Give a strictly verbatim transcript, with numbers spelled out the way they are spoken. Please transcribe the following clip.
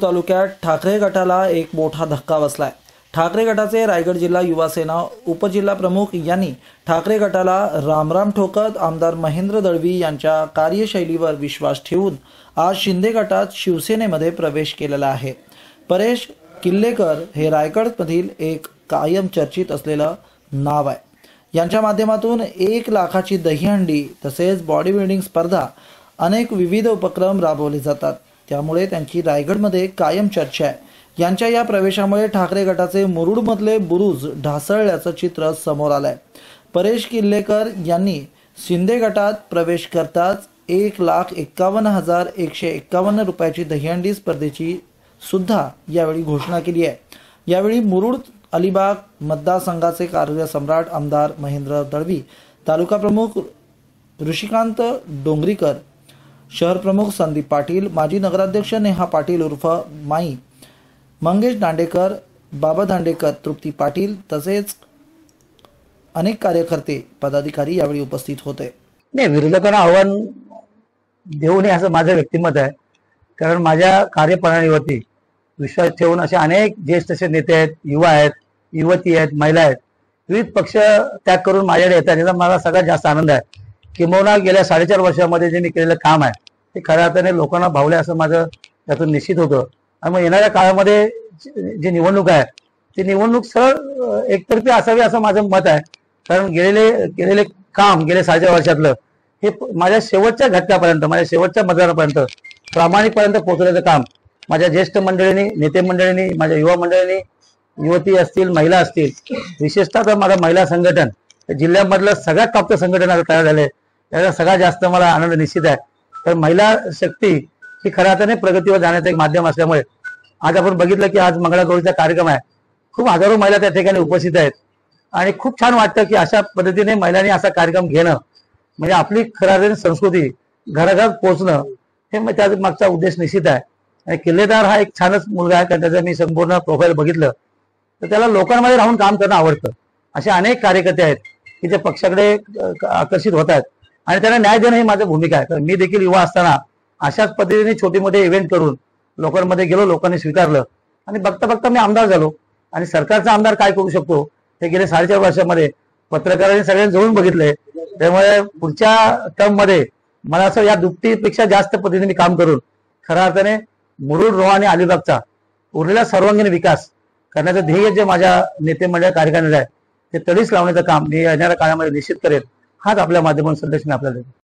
तालुक्यात ठाकरे गटाला एक मोठा धक्का बसलाय। ठाकरे गटाचे रायगड जिल्हा युवा सेना उपजिल्हा प्रमुख यांनी ठाकरे गटाला रामराम ठोकत आमदार महेंद्र दळवी यांच्या कार्यशैलीवर विश्वास ठेवून आज शिंदे गटात शिवसेनेमध्ये प्रवेश केलेला आहे। परेश किल्लेकर हे रायगडमधील एक कायम चर्चित असलेलं नाव आहे। यांच्या माध्यमातून एक लाखाची दहीहंडी तसेच बॉडी बिल्डिंग स्पर्धा अनेक विविध उपक्रम राबवले जातात, त्यामुळे त्यांची रायगडमध्ये कायम चर्चा आहे। यांच्या या प्रवेशामुळे ठाकरे गटाचे मुरुडमधले बुरुज ढासळल्याचं चित्र समोर आलंय। परेश किल्लेकर यांनी शिंदे गटात प्रवेश करताच एक लाख एक्कावन्न हजार एकशे एक्कावन्न रुपयाची दहीहंडी स्पर्धेची सुद्धा यावेळी घोषणा केली आहे। यावेळी मुरुड अलिबाग मतदारसंघाचे कार्यसम्राट आमदार महेंद्र दळवी, तालुका प्रमुख ऋषिकांत डोंगरीकर, शहर प्रमुख संदीप पाटील, माजी नगराध्यक्ष नेहा पाटील उर्फ माई, मंगेश दांडेकर, बाबा दांडेकर, तृप्ती पाटील तसेच अनेक कार्यकर्ते पदाधिकारी यावेळी उपस्थित होते। नाही, विरोधकांना आव्हान देऊ नये असं माझं व्यक्तिमत आहे, कारण माझ्या कार्यप्रणालीवरती विश्वास ठेवून असे अनेक ज्येष्ठ असे नेते आहेत, युवा आहेत, युवती आहेत, महिला आहेत, विविध पक्ष त्याग करून माझ्याकडे येतात। याचा मला सगळ्यात जास्त आनंद आहे। किंबहुना गेल्या साडेचार वर्षामध्ये जे मी केलेलं काम आहे ते खऱ्या अर्थाने लोकांना भावले असं माझं त्यातून निश्चित होतं। आणि मग येणाऱ्या काळामध्ये जी निवडणूक आहे ती निवडणूक सरळ एकतर्फी असावी असं माझं मत आहे, कारण गेलेले गेलेले काम गेल्या साडेचार वर्षातलं हे माझ्या शेवटच्या घटकापर्यंत, माझ्या शेवटच्या मतदारापर्यंत प्रामाणिकपर्यंत पोहोचण्याचं काम माझ्या ज्येष्ठ मंडळींनी, नेते मंडळींनी, माझ्या युवा मंडळींनी, युवती असतील, महिला असतील, विशेषतः तर माझं महिला संघटन जिल्ह्यामधलं सगळ्यात टॉपचं संघटन आता तयार झालंय, त्याचा सगळ्यात जास्त मला आनंद निश्चित आहे। तर महिला शक्ती ही खऱ्या अर्थाने प्रगतीवर जाण्याचं एक माध्यम असल्यामुळे आज आपण बघितलं की आज मंगळागौरीचा कार्यक्रम आहे, खूप हजारो महिला त्या ठिकाणी उपस्थित आहेत आणि खूप छान वाटतं की अशा पद्धतीने महिलांनी असा कार्यक्रम घेणं म्हणजे आपली खऱ्या अर्थाने संस्कृती घराघरात पोहोचणं हे त्या मागचा उद्देश निश्चित आहे। आणि किल्लेदार हा एक छानच मुलगा आहे, कारण त्याचं मी संपूर्ण प्रोफाईल बघितलं तर त्याला लोकांमध्ये राहून काम करणं आवडतं। असे अनेक कार्यकर्ते आहेत की जे पक्षाकडे आकर्षित होत आहेत आणि त्यांना न्याय देणं ही माझी भूमिका आहे। तर मी देखील युवा असताना अशाच पद्धतीने छोटे मोठे इव्हेंट करून लोकांमध्ये गेलो, लोकांनी स्वीकारलं आणि बघता बघता मी आमदार झालो। आणि सरकारचा आमदार काय करू शकतो हे गेले साडेचार वर्षामध्ये पत्रकारांनी सगळ्यांनी जवळून बघितलंय। त्यामुळे पुढच्या टर्म मध्ये मला असं या दुपटीपेक्षा जास्त पद्धतीने मी काम करून खऱ्या अर्थाने मुरुड, रोहा आणि अलिबागचा उरलेला सर्वांगीण विकास करण्याचं ध्येय जे माझ्या नेते मंडळ कार्यकारिणीला आहे ते तडीस लावण्याचं काम मी येणाऱ्या काळामध्ये निश्चित करेल। हाच आपल्या माध्यमातून संदेश मी आपल्याला देतो।